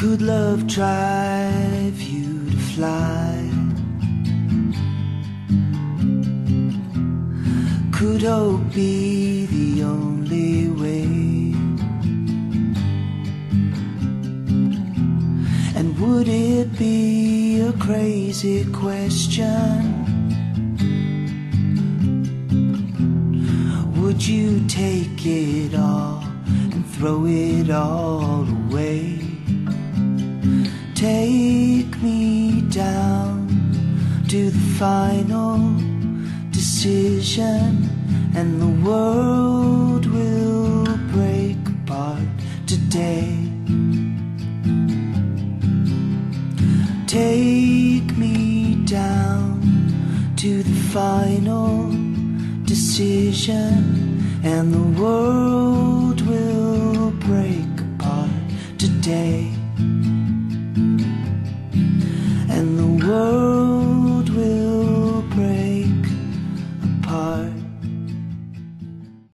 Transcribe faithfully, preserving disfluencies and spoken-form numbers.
Could love drive you to fly? Could hope be the only way? And would it be a crazy question? Would you take it all and throw it all away? Take me down to the final decision, and the world will break apart today. Take me down to the final decision, and the world will break apart today.